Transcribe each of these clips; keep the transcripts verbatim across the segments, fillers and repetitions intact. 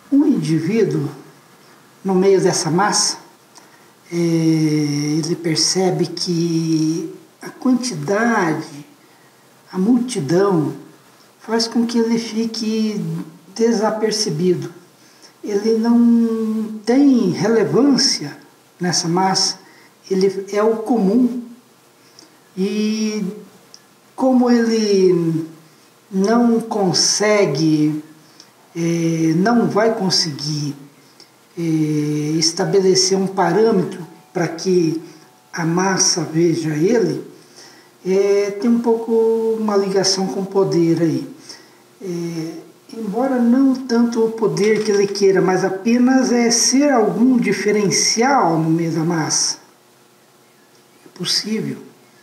um indivíduo, no meio dessa massa, é, ele percebe que a quantidade, a multidão, faz com que ele fique desapercebido. Ele não tem relevância nessa massa, ele é o comum. E como ele não consegue, eh, não vai conseguir eh, estabelecer um parâmetro para que a massa veja ele, eh, tem um pouco uma ligação com o poder aí. Eh, embora não tanto o poder que ele queira, mas apenas é ser algum diferencial no meio da massa. É possível.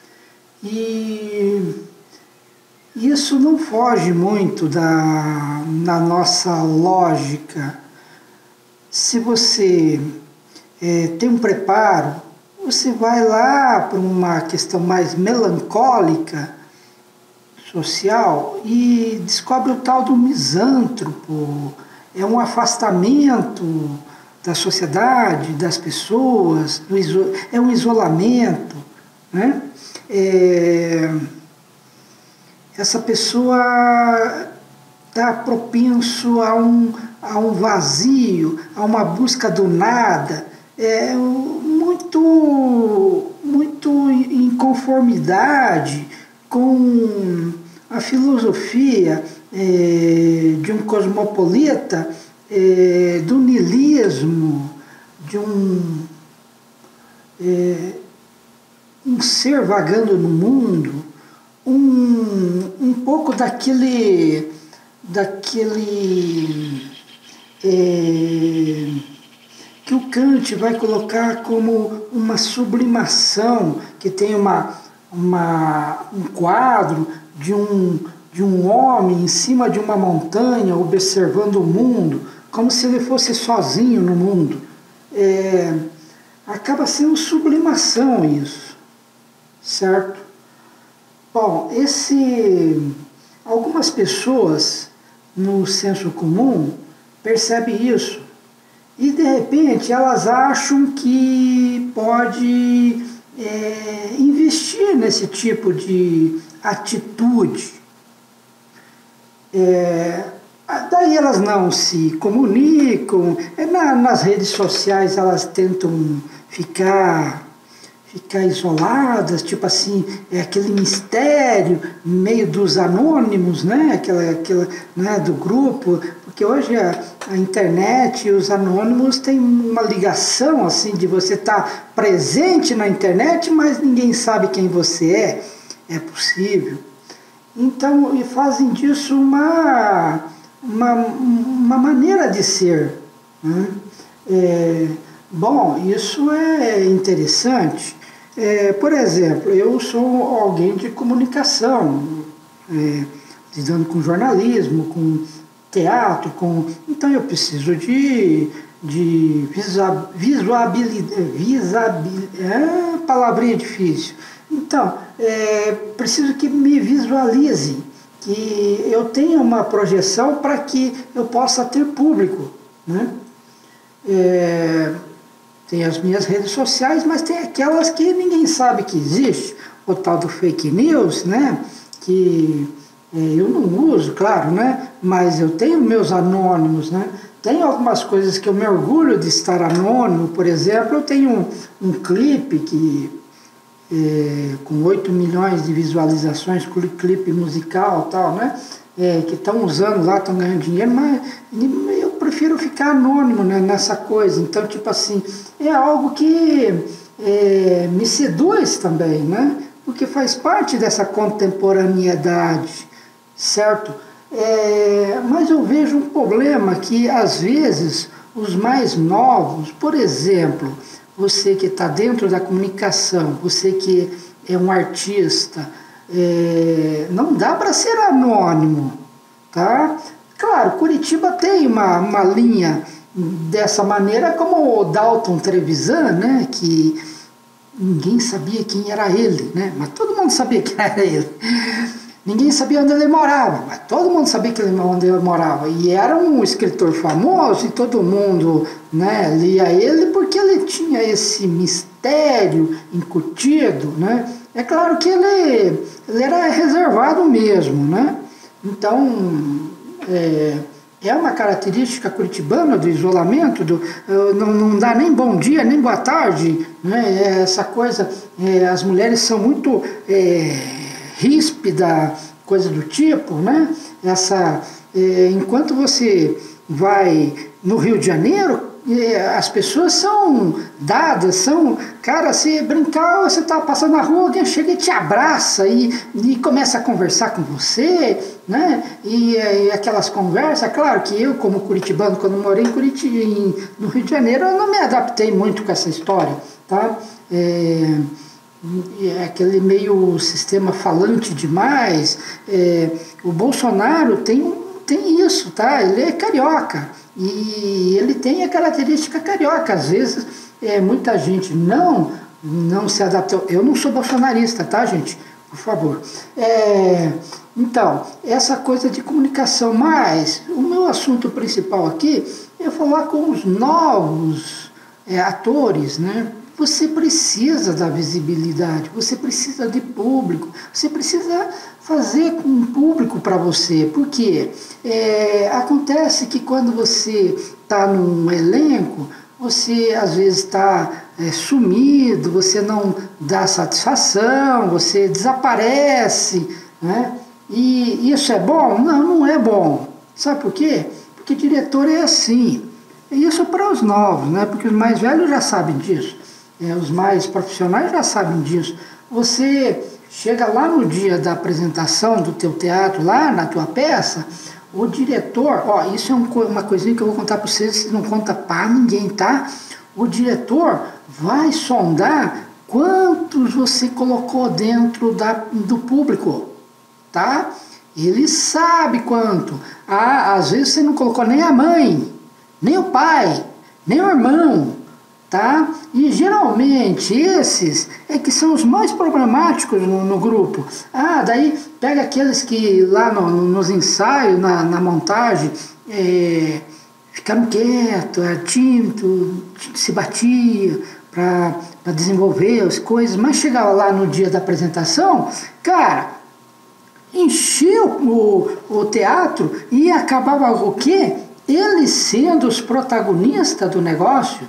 E isso não foge muito da, da nossa lógica. Se você é, tem um preparo, você vai lá para uma questão mais melancólica, social, e descobre o tal do misântropo. É um afastamento da sociedade, das pessoas, do iso, é um isolamento, né? É, essa pessoa está propenso a um, a um vazio, a uma busca do nada, é, muito, muito em conformidade com a filosofia é, de um cosmopolita, é, do niilismo, de um, é, um ser vagando no mundo, um, um pouco daquele, daquele é, que o Kant vai colocar como uma sublimação, que tem uma, uma, um quadro de um, de um homem em cima de uma montanha observando o mundo, como se ele fosse sozinho no mundo. É, acaba sendo sublimação isso, certo? Bom, esse, algumas pessoas no senso comum percebem isso e de repente elas acham que pode é, investir nesse tipo de atitude. É, daí elas não se comunicam, é, na, nas redes sociais elas tentam ficar ficar isoladas, tipo assim, é aquele mistério meio dos anônimos, né? Aquela, aquela, né, do grupo, porque hoje a, a internet e os anônimos têm uma ligação assim de você estar presente na internet, mas ninguém sabe quem você é. É possível. Então, e fazem disso uma, uma, uma maneira de ser, né? É, bom, isso é interessante. É, por exemplo, eu sou alguém de comunicação, é, lidando com jornalismo, com teatro, com, então eu preciso de, de visuabilidade, visabil, é, palavrinha difícil. Então, é, preciso que me visualizem, que eu tenha uma projeção para que eu possa ter público, né? É, tem as minhas redes sociais, mas tem aquelas que ninguém sabe que existe, o tal do fake news, né? Que é, eu não uso, claro, né? Mas eu tenho meus anônimos, né? Tem algumas coisas que eu me orgulho de estar anônimo, por exemplo, eu tenho um, um clipe que, é, com oito milhões de visualizações, clipe musical e tal, né? É, que estão usando lá, estão ganhando dinheiro, mas eu prefiro ficar anônimo, né, nessa coisa. Então, tipo assim, é algo que é, me seduz também, né? Porque faz parte dessa contemporaneidade, certo? É, mas eu vejo um problema que, às vezes, os mais novos, por exemplo, você que está dentro da comunicação, você que é um artista, é, não dá para ser anônimo, tá? Claro, Curitiba tem uma, uma linha dessa maneira, como o Dalton Trevisan, né, que ninguém sabia quem era ele, né, mas todo mundo sabia quem era ele. Ninguém sabia onde ele morava, mas todo mundo sabia que ele, onde ele morava. E era um escritor famoso e todo mundo, né, lia ele porque ele tinha esse mistério incutido, né? É claro que ele, ele era reservado mesmo, né? Então, é, é uma característica curitibana do isolamento, do, não, não dá nem bom dia, nem boa tarde, né? Essa coisa, é, as mulheres são muito... É, ríspida, coisa do tipo, né? Essa, é, enquanto você vai no Rio de Janeiro, é, as pessoas são dadas, são, cara, se brincar, você tá passando na rua, alguém chega e te abraça e, e começa a conversar com você, né? E, e aquelas conversas, claro que eu, como curitibano, quando morei em Curitiba, em, no Rio de Janeiro, eu não me adaptei muito com essa história, tá? É, É aquele meio sistema falante demais. É, o Bolsonaro tem, tem isso, tá? Ele é carioca e ele tem a característica carioca. Às vezes é, muita gente não, não se adaptou. Eu não sou bolsonarista, tá, gente? Por favor. É, então, essa coisa de comunicação, mas o meu assunto principal aqui é falar com os novos é, atores, né? Você precisa da visibilidade, você precisa de público, você precisa fazer um público para você, porque é, acontece que quando você está num elenco, você às vezes está é, sumido, você não dá satisfação, você desaparece, né? E isso é bom? Não, não é bom. Sabe por quê? Porque diretor é assim. E isso para os novos, né? Porque os mais velhos já sabem disso. É, os mais profissionais já sabem disso. Você chega lá no dia da apresentação do teu teatro, lá na tua peça, o diretor, ó, isso é um, uma coisinha que eu vou contar para vocês, vocês não conta para ninguém, tá? O diretor vai sondar quantos você colocou dentro da, do público, tá? Ele sabe quanto. Ah, às vezes você não colocou nem a mãe, nem o pai, nem o irmão, tá? E geralmente esses é que são os mais problemáticos no, no grupo. Ah, daí pega aqueles que lá no, no, nos ensaios, na, na montagem, é, ficaram quietos, era tímido, se batia para desenvolver as coisas, mas chegava lá no dia da apresentação, cara, encheu o, o teatro e acabava o quê? Eles sendo os protagonistas do negócio.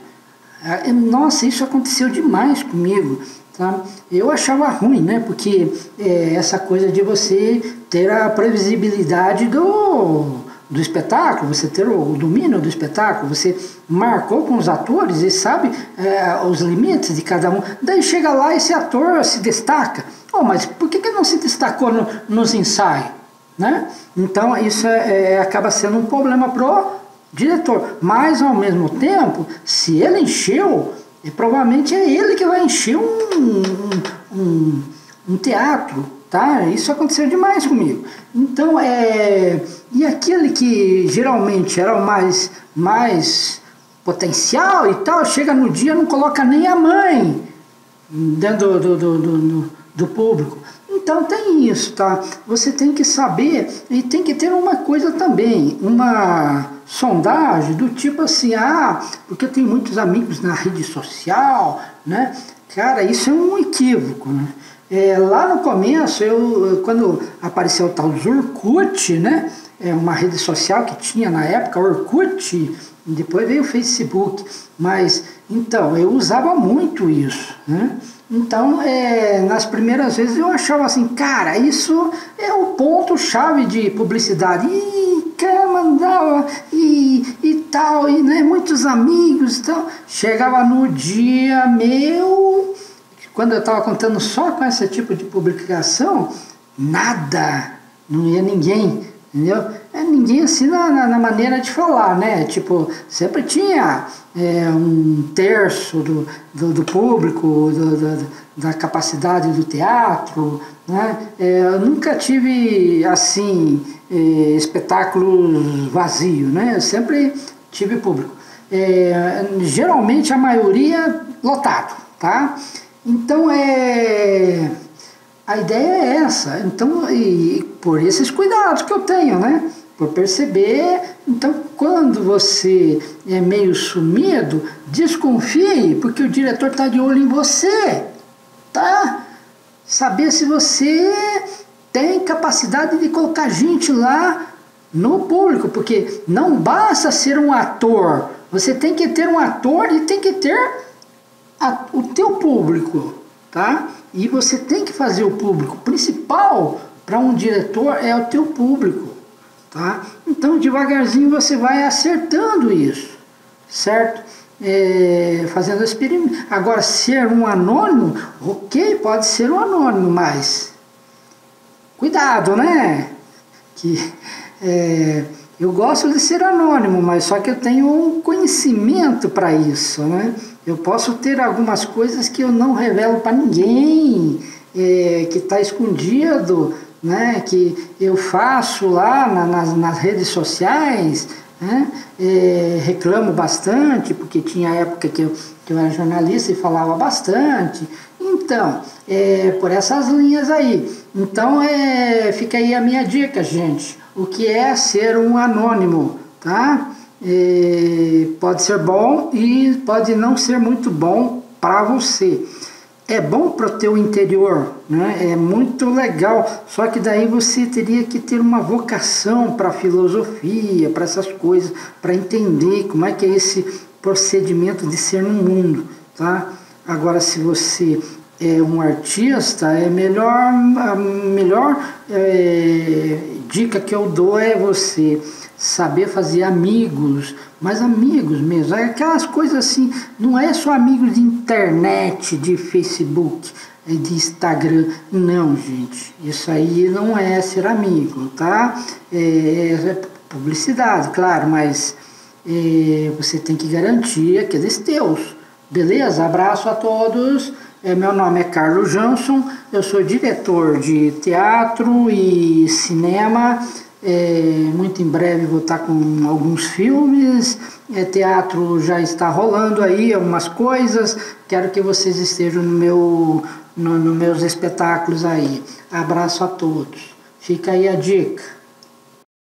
Nossa, isso aconteceu demais comigo, tá? Eu achava ruim, né? Porque é, essa coisa de você ter a previsibilidade do, do espetáculo, você ter o, o domínio do espetáculo, você marcou com os atores e sabe é, os limites de cada um. Daí chega lá e esse ator se destaca. Oh, mas por que, que não se destacou no, nos ensaios? Né? Então isso é, é, acaba sendo um problema pro diretor, mas ao mesmo tempo, se ele encheu, é, provavelmente é ele que vai encher um, um, um, um teatro, tá? Isso aconteceu demais comigo. Então, é, e aquele que geralmente era o mais, mais potencial e tal, chega no dia e não coloca nem a mãe dentro do, do, do, do, do público. Então tem isso, tá? Você tem que saber e tem que ter uma coisa também, uma sondagem do tipo assim, ah, porque eu tenho muitos amigos na rede social, né? Cara, isso é um equívoco, né? É, lá no começo, eu, quando apareceu o tal do Orkut, né? É uma rede social que tinha na época, Orkut, depois veio o Facebook, mas então eu usava muito isso, né? Então, é, nas primeiras vezes eu achava assim, cara, isso é o ponto-chave de publicidade. E cara, mandava e, e tal, e né, muitos amigos e tal. Chegava no dia meu, quando eu estava contando só com esse tipo de publicação, nada, não ia ninguém, entendeu? É, ninguém assim na, na, na maneira de falar, né? Tipo, sempre tinha é, um terço do, do, do público, do, do, da capacidade do teatro, né? É, eu nunca tive, assim, é, espetáculos vazios, né? Eu sempre tive público. É, geralmente a maioria lotado, tá? Então, é... a ideia é essa. Então, e por esses cuidados que eu tenho, né? Por perceber, então quando você é meio sumido, desconfie, porque o diretor está de olho em você, tá? Saber se você tem capacidade de colocar gente lá no público, porque não basta ser um ator, você tem que ter um ator e tem que ter a, o teu público, tá? E você tem que fazer o público principal para um diretor é o teu público. Tá? Então, devagarzinho você vai acertando isso, certo? É, fazendo experimento. Agora, ser um anônimo, ok, pode ser um anônimo, mas cuidado, né? Que, é, eu gosto de ser anônimo, mas só que eu tenho um conhecimento para isso, né? Eu posso ter algumas coisas que eu não revelo para ninguém, é, que está escondido, né, que eu faço lá na, nas, nas redes sociais, né, é, reclamo bastante, porque tinha época que eu, que eu era jornalista e falava bastante. Então, é, por essas linhas aí. Então, é, fica aí a minha dica, gente. O que é ser um anônimo, tá? É, pode ser bom e pode não ser muito bom para você. É bom para o teu interior, né? É muito legal, só que daí você teria que ter uma vocação para a filosofia, para essas coisas, para entender como é que é esse procedimento de ser no mundo, tá? Agora, se você é um artista, é melhor, a melhor é, dica que eu dou é você saber fazer amigos, mas amigos mesmo, aquelas coisas assim, não é só amigos de internet, de Facebook, de Instagram, não, gente, isso aí não é ser amigo, tá? É, é publicidade, claro, mas é, você tem que garantir aqueles teus, beleza? Abraço a todos, é, meu nome é Carlos Jansson, eu sou diretor de teatro e cinema. É, muito em breve vou estar com alguns filmes, é, teatro já está rolando aí, algumas coisas, quero que vocês estejam no meu, no, no meus espetáculos aí. Abraço a todos. Fica aí a dica.